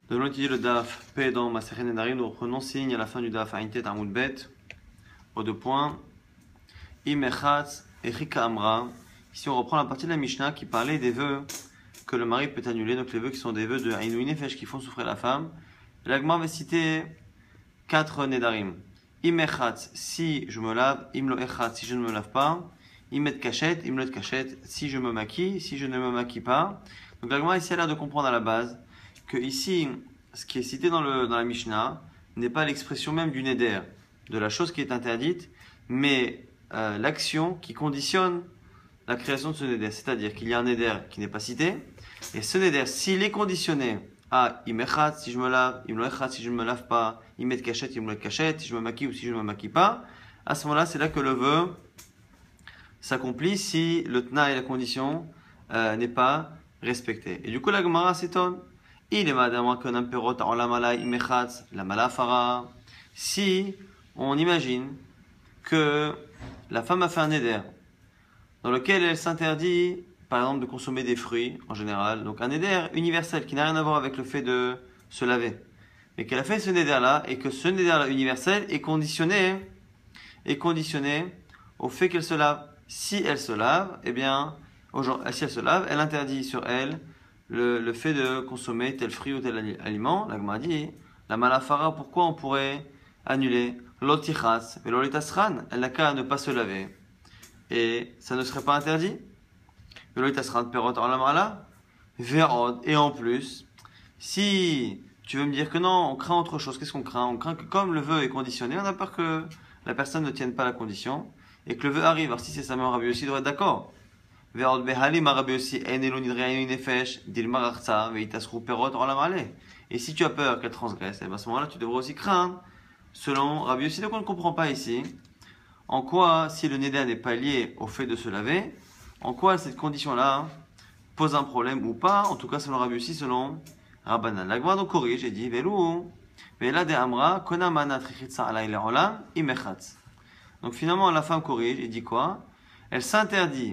Nous allons étudier le DAF P dans Masechet Nedarim. Nous reprenons signe à la fin du DAF Aintet Amoud Bet. Aux deux points. Imechatz et Chika Amra. Ici, on reprend la partie de la Mishnah qui parlait des vœux que le mari peut annuler. Donc, les vœux qui sont des vœux de Ainu Nefesh qui font souffrir la femme. L'Agma va citer 4 Nedarim. Imechatz, si je me lave. Imlo Echatz, si je ne me lave pas. Imet Kachet, Imlo Kachet, si je me maquille. Si je ne me maquille pas. Donc, l'Agma ici a l'air de comprendre à la base que ici, ce qui est cité dans la Mishnah n'est pas l'expression même du neder, de la chose qui est interdite, mais l'action qui conditionne la création de ce neder. C'est-à-dire qu'il y a un neder qui n'est pas cité, et ce neder, s'il est conditionné à imechat, si je me lave, imloechat, si je ne me lave pas, imet kachet, imloet kachet, si je me maquille ou si je ne me maquille pas, à ce moment-là, c'est là que le vœu s'accomplit si le tna et la condition n'est pas respecté. Et du coup, la Gemara s'étonne. Il est madame qu'on imperot en la mala imechatz, la mala fara. Si on imagine que la femme a fait un éder dans lequel elle s'interdit, par exemple, de consommer des fruits en général, donc un éder universel qui n'a rien à voir avec le fait de se laver, mais qu'elle a fait ce éder là et que ce éder là universel est conditionné au fait qu'elle se lave. Si elle se lave, eh bien, si elle se lave, elle interdit sur elle le fait de consommer tel fruit ou tel aliment. La Gemara dit, la malafara, pourquoi on pourrait annuler l'otichas et l'olitasran? Elle n'a qu'à ne pas se laver. Et ça ne serait pas interdit. L'olitasran perot en la mala, verod. Et en plus, si tu veux me dire que non, on craint autre chose, qu'est-ce qu'on craint? On craint que comme le vœu est conditionné, on a peur que la personne ne tienne pas la condition et que le vœu arrive. Alors si c'est sa mère, Rabbi aussi doit être d'accord. Et si tu as peur qu'elle transgresse, à ce moment-là, tu devrais aussi craindre, selon Rabbi Yossi. Donc on ne comprend pas ici en quoi, si le neder n'est pas lié au fait de se laver, en quoi cette condition-là pose un problème ou pas, en tout cas selon Rabbi Yossi, selon Rabbanan. La Gemara donc corrige et dit Velou, Vela de Amra, Kona Mana Trichitsa Alay Le'olam, Imechatz. Donc finalement, la femme corrige et dit quoi? Elle s'interdit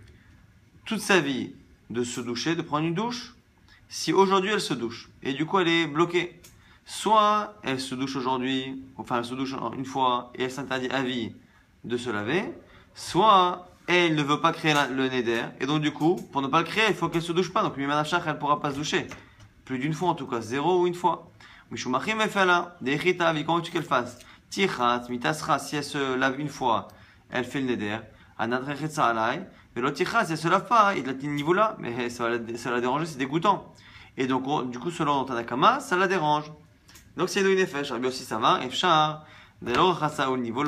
toute sa vie de se doucher, de prendre une douche, si aujourd'hui elle se douche, et du coup elle est bloquée. Soit elle se douche aujourd'hui, enfin elle se douche une fois, et elle s'interdit à vie de se laver, soit elle ne veut pas créer le neder, et donc du coup, pour ne pas le créer, il faut qu'elle se douche pas, donc Mimanachach, elle ne pourra pas se doucher. Plus d'une fois en tout cas, 0 ou une fois. Mishumachim efala, dechita, avi, comment tu qu'elle fasse? Tichat, mitasra, si elle se lave une fois, elle fait le neder, anadrechetza alay, mais l'autre si elle se lave pas, il a ce niveau-là, mais ça va la déranger, c'est dégoûtant. Et donc, du coup, selon Tanakama, ça la dérange. Donc, c'est une nefesh. Rabbi aussi, ça va. Efshar, au niveau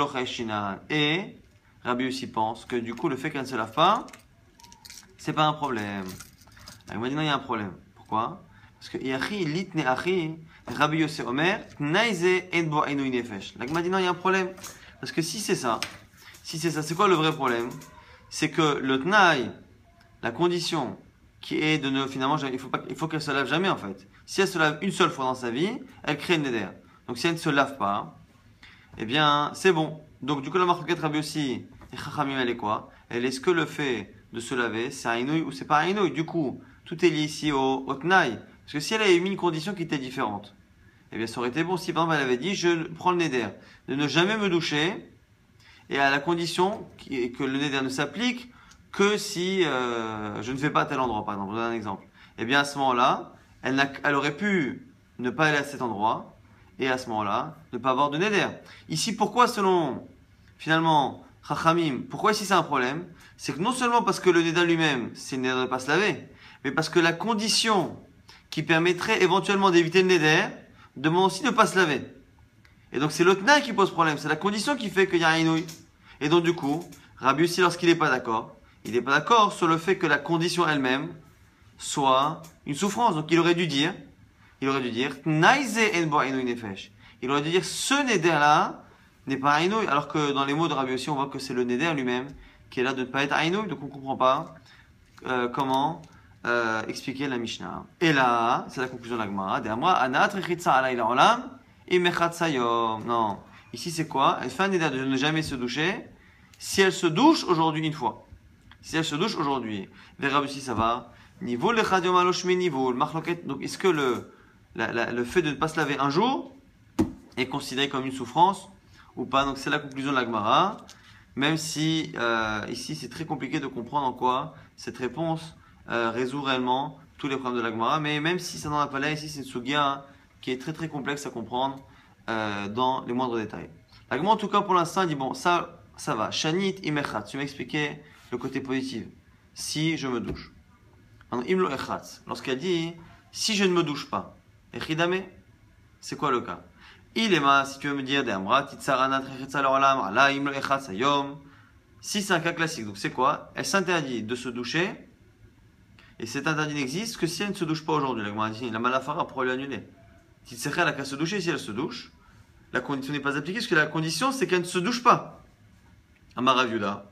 et Rabbi aussi pense que du coup, le fait qu'elle ne se lave pas, c'est pas un problème. Il m'a dit non, il y a un problème. Pourquoi? Parce que Iachi, litne achi, Rabbi Yossi Omer, naize enbo enu nefesh. Là, il m'a dit non, il y a un problème. Parce que si c'est ça, c'est quoi le vrai problème? C'est que le tnaï, la condition qui est de ne finalement, il faut qu'elle se lave jamais en fait. Si elle se lave une seule fois dans sa vie, elle crée une neder. Donc si elle ne se lave pas, eh bien c'est bon. Donc du coup la marquette Rabbi aussi, et Chachamim elle est quoi? Elle est-ce que le fait de se laver, c'est un inouï ou c'est pas un inouï? Du coup, tout est lié ici au tnaï. Parce que si elle avait mis une condition qui était différente, eh bien ça aurait été bon si par exemple elle avait dit je prends le neder de ne jamais me doucher. Et à la condition que le neder ne s'applique que si je ne vais pas à tel endroit, par exemple, je donne un exemple. Et bien à ce moment-là, elle aurait pu ne pas aller à cet endroit, et à ce moment-là, ne pas avoir de neder. Ici, pourquoi selon, finalement, Chachamim, pourquoi ici c'est un problème? C'est que non seulement parce que le neder lui-même, c'est le neder de ne pas se laver, mais parce que la condition qui permettrait éventuellement d'éviter le neder demande aussi de ne pas se laver. Et donc c'est le tnaï qui pose problème, c'est la condition qui fait qu'il y a un inouï. Et donc du coup, Rabbi aussi lorsqu'il n'est pas d'accord, il n'est pas d'accord sur le fait que la condition elle-même soit une souffrance. Donc il aurait dû dire, Tnaïze enbo inouï nefesh. Il aurait dû dire ce neder là n'est pas un inouï, alors que dans les mots de Rabbi aussi on voit que c'est le neder lui-même qui est là de ne pas être un inouï, donc on ne comprend pas comment expliquer la Mishnah. Et là, c'est la conclusion de la Gemara. D'Amra, Anat rechitza alay la'olam. Non. Ici, c'est quoi? Elle fait un neder de ne jamais se doucher si elle se douche aujourd'hui une fois. Si elle se douche aujourd'hui. Vers Rabbi aussi, ça va. Niveau le chadiom aloshmi niveau le marloket. Donc, est-ce que le fait de ne pas se laver un jour est considéré comme une souffrance ou pas. Donc c'est la conclusion de la Gemara. Même si ici c'est très compliqué de comprendre en quoi cette réponse résout réellement tous les problèmes de la Gemara. Mais même si ça n'en a pas l'air, ici c'est une sugya qui est très très complexe à comprendre dans les moindres détails. La Gemara en tout cas pour l'instant dit bon ça va. Shanit imechat. Tu m'as expliqué le côté positif. Si je me douche. Imlo echat. Lorsqu'elle dit si je ne me douche pas. Echidame. C'est quoi le cas? Il est ma, si tu veux me dire, si c'est un cas classique, donc c'est quoi? Elle s'interdit de se doucher, et cet interdit n'existe que si elle ne se douche pas aujourd'hui. La malafara pourra lui annuler. Si c'est elle a qu'à se doucher, si elle se douche, la condition n'est pas appliquée, parce que la condition c'est qu'elle ne se douche pas. Amaraviuda.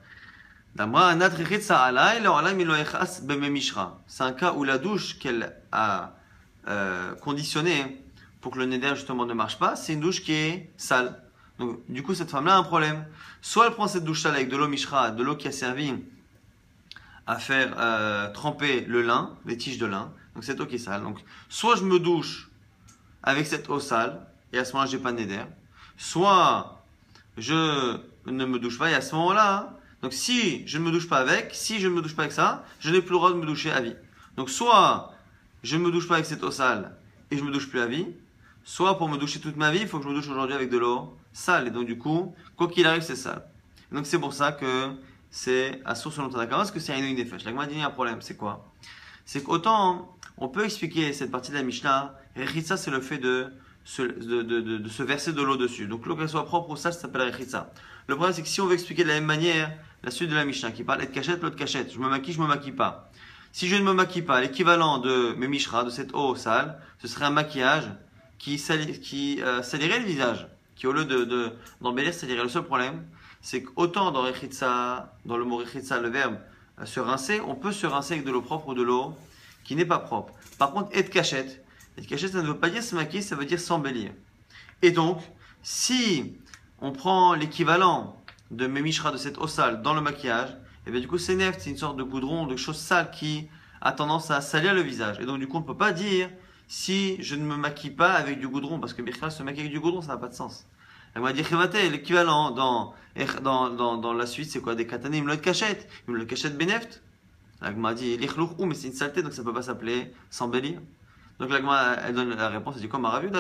C'est un cas où la douche qu'elle a conditionnée pour que le neder justement ne marche pas, c'est une douche qui est sale. Donc du coup cette femme-là a un problème. Soit elle prend cette douche sale avec de l'eau mishra, de l'eau qui a servi à faire tremper le lin, les tiges de lin, donc cette eau qui est sale. Donc soit je me douche avec cette eau sale, et à ce moment-là j'ai pas de neder, soit je ne me douche pas, et à ce moment-là, donc si je ne me douche pas avec, si je ne me douche pas avec ça, je n'ai plus le droit de me doucher à vie. Donc soit je ne me douche pas avec cette eau sale et je me douche plus à vie, soit pour me doucher toute ma vie, il faut que je me douche aujourd'hui avec de l'eau sale. Et donc du coup, quoi qu'il arrive, c'est sale. Et donc c'est pour ça que c'est à source selon Tanakama, parce que c'est une nefesh. La Gemara dit il y a un problème, c'est quoi? C'est qu'autant on peut expliquer cette partie de la Mishnah, Rechitza c'est le fait de se verser de l'eau dessus. Donc l'eau qu'elle soit propre ou sale, ça s'appelle Rechitza. Le problème c'est que si on veut expliquer de la même manière la suite de la Mishnah qui parle de cachette, l'autre cachette, je me maquille pas. Si je ne me maquille pas, l'équivalent de mes mishra, de cette eau sale, ce serait un maquillage qui salirait le visage, qui au lieu d'embellir, salirait. Le seul problème, c'est qu'autant dans le mot rechitza, le verbe se rincer, on peut se rincer avec de l'eau propre ou de l'eau qui n'est pas propre. Par contre, et cachette, ça ne veut pas dire se maquiller, ça veut dire s'embellir. Et donc, si on prend l'équivalent de mes mishra, de cette eau sale, dans le maquillage, et bien du coup c'est neft, c'est une sorte de goudron, de chose sale qui a tendance à salir le visage. Et donc du coup on ne peut pas dire si je ne me maquille pas avec du goudron, parce que Birchal se maquille avec du goudron, ça n'a pas de sens. Elle m'a dit l'équivalent dans la suite c'est quoi? Des katanim, l'autre cachette, le cachette beneft. Elle m'a dit mais c'est une saleté donc ça ne peut pas s'appeler s'embellir. Donc la elle donne la réponse, elle dit comme Arabi,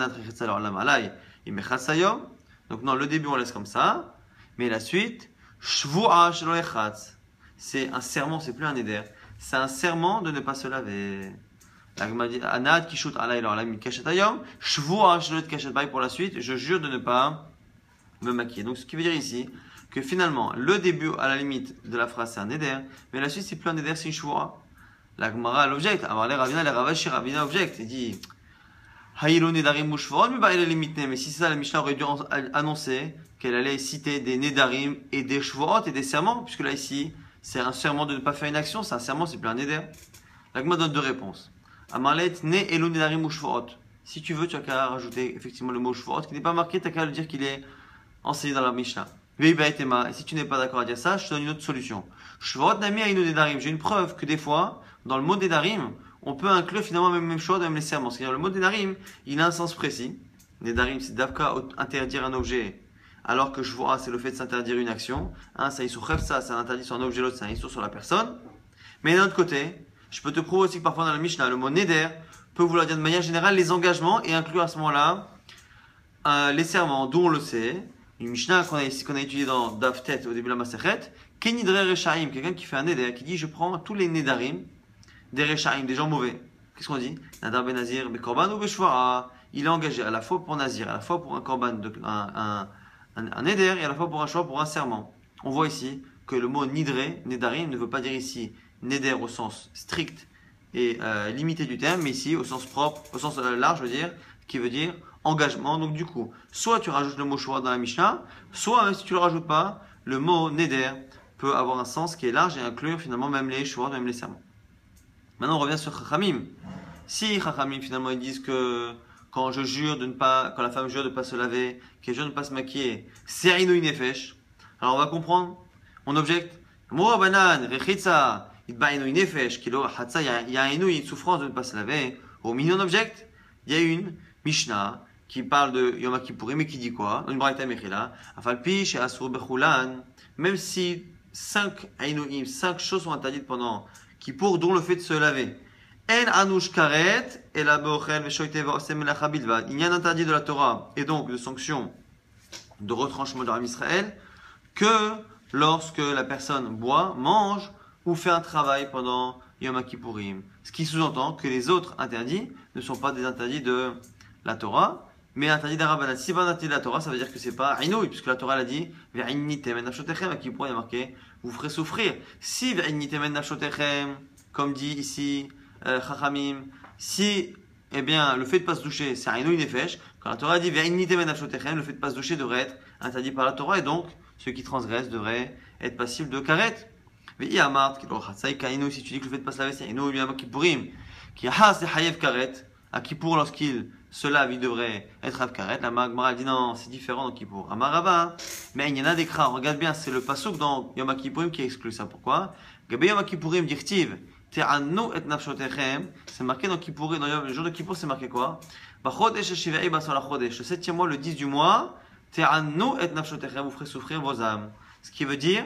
donc non, le début on laisse comme ça, mais la suite c'est un serment, c'est plus un éder. C'est un serment de ne pas se laver. Pour la suite, je jure de ne pas me maquiller. Donc ce qui veut dire ici que finalement, le début à la limite de la phrase c'est un éder, mais la suite c'est plus un éder, c'est une shvua. La Gemara l'objecte. Alors les Ravina objecte. Il dit mais si c'est ça, la Mishnah aurait dû annoncer qu'elle allait citer des nedarim et des shvuot et des serments, puisque là ici, c'est un serment de ne pas faire une action, c'est un serment, c'est plus un neder. La Gemara donne deux réponses. Amarlet ne elu nedarim ou shvuot. Si tu veux, tu as qu'à rajouter effectivement le mot shvuot qui n'est pas marqué, tu as qu'à le dire qu'il est enseigné dans la Mishnah. Et si tu n'es pas d'accord à dire ça, je te donne une autre solution. Shvuot nami ainu nedarim. J'ai une preuve que des fois, dans le mot nedarim, on peut inclure finalement même chose, même les serments. C'est-à-dire le mot nedarim, il a un sens précis. Nedarim, c'est d'avka interdire un objet, alors que je vois, c'est le fait de s'interdire une action. Un, ça ça, c'est un interdit sur un objet, l'autre, c'est un issur sur la personne. Mais d'un autre côté, je peux te prouver aussi que parfois dans la Mishnah, le mot neder peut vouloir dire de manière générale les engagements et inclure à ce moment-là les serments, d'où on le sait. Une Mishnah qu'on a étudié dans Davtet au début de la Masechet, Kenidre Rechaim, quelqu'un qui fait un neder, qui dit je prends tous les nedarim des Rechaim, des gens mauvais. Qu'est-ce qu'on dit? Nadar ben Nazir, be Korban ou be Shvara. Il est engagé à la fois pour Nazir, à la fois pour un Korban, un neder, et à la fois pour un Shvara, pour un serment. On voit ici que le mot nidre, nedarim, ne veut pas dire ici neder au sens strict et limité du terme, mais ici au sens propre, au sens large, je veux dire, qui veut dire engagement. Donc du coup, soit tu rajoutes le mot Shvara dans la Mishnah, soit même si tu ne le rajoutes pas, le mot neder peut avoir un sens qui est large et inclure finalement même les Shvara, même les serments. Maintenant, on revient sur Chachamim. Si Chachamim, finalement, ils disent que quand la femme jure de ne pas se laver, qu'elle jure de ne pas se maquiller, c'est Aïnou Nefesh. Alors, on va comprendre. On objecte. Moura banan, rechitza, itba Aïnou Nefesh, il y a Aïnou, une souffrance de ne pas se laver. Au milieu, on objecte. il y a une Mishnah qui parle de Yom Kippourim mais qui dit quoi? Une Braïta Mechila, Afalpi chez Asur Bechulan, même si 5 Aïnouim, 5 choses sont interdites pendant Kippour, dont le fait de se laver. En Anush Karet, et la Beochel, Veshoite Vaosem Melacha Bilvad. Il y a un interdit de la Torah et donc de sanction de retranchement de l'Armée Israël que lorsque la personne boit, mange ou fait un travail pendant Yom Kippourim. Ce qui sous-entend que les autres interdits ne sont pas des interdits de la Torah, mais interdits d'Arabanat. Si c'est pas un interdit de la Torah, ça veut dire que c'est pas Aïnoui, puisque la Torah l'a dit, Ve'inni temen nafshotechem, à Kippour il y a marqué, vous ferez souffrir. Si Ve'inni temen nafshotechem, comme dit ici Chachamim, si eh bien, le fait de ne pas se doucher, c'est Aïnoui nefesh, quand la Torah dit Ve'inni temen nafshotechem, le fait de ne pas se doucher devrait être interdit par la Torah, et donc ceux qui transgressent devraient être passibles de karet. Mais Amart, si tu dis que le fait de ne pas se laver, c'est Aïnoui, bien Kippourim, qui a c'est Hayev karet, à Kippour, lorsqu'il se lave, il devrait être Rav Karet. La Gemara dit non, c'est différent dans Kippour. Amarava, mais il y en a des cras. Regarde bien, c'est le pasuk dans Yom Kippourim qui exclut ça. Pourquoi? Gabe Yom Kippourim dirtiv, te'anu et nafshotechem. C'est marqué dans Kippourim, dans le jour de Kippour, c'est marqué quoi? Bachodesh shivei basal chodesh. Le 7e mois, le 10 du mois, te'anu et nafshotechem, vous ferez souffrir vos âmes. Ce qui veut dire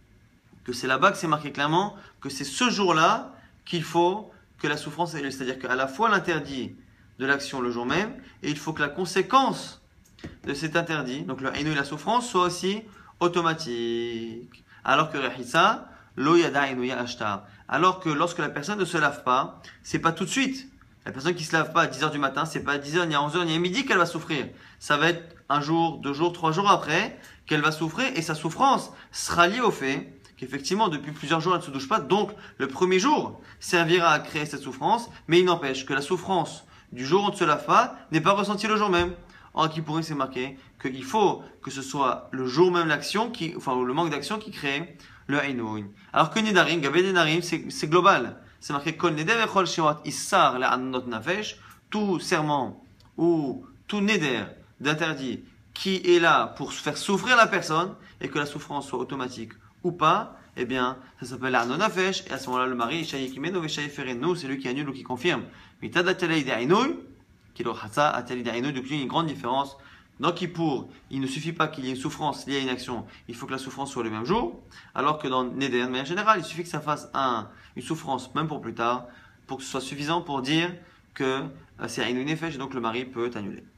que c'est là-bas que c'est marqué clairement que c'est ce jour-là qu'il faut que la souffrance ait lieu. C'est-à-dire qu'à la fois l'interdit de l'action le jour même, et il faut que la conséquence de cet interdit, donc le haïnou et la souffrance, soit aussi automatique. Alors que Rehissa, lo yada haïnouya ashtar. Alors que lorsque la personne ne se lave pas, c'est pas tout de suite. La personne qui se lave pas à 10h du matin, c'est pas à 10h, ni à 11h, ni à midi qu'elle va souffrir. Ça va être un jour, 2 jours, 3 jours après qu'elle va souffrir, et sa souffrance sera liée au fait qu'effectivement, depuis plusieurs jours, elle ne se douche pas. Donc, le premier jour servira à créer cette souffrance, mais il n'empêche que la souffrance du jour où on ne se lave pas n'est pas ressentie le jour même. En Kippourim, c'est marqué qu'il faut que ce soit le jour même l'action, enfin, le manque d'action qui crée le Haïnoun. Alors que Nedarim, Gabé Nedarim, c'est global. C'est marqué Kol Neder Echol Shewat Issar Le'anot Nafesh, tout serment ou tout Neder d'interdit qui est là pour faire souffrir la personne et que la souffrance soit automatique ou pas, eh bien, ça s'appelle l'Arnon Nafesh, et à ce moment-là, le mari, Shayikimeno Veshay Fereno, c'est lui qui annule ou qui confirme. Mais Tadatalei Da'inouy, Kilo Hatsa, Atali Da'inouy, donc il y a une grande différence. Dans Kippour, il ne suffit pas qu'il y ait une souffrance liée à une action, il faut que la souffrance soit le même jour, alors que dans Neder, de manière générale, il suffit que ça fasse une souffrance, même pour plus tard, pour que ce soit suffisant pour dire que c'est Aïnou Nefesh, et donc le mari peut annuler.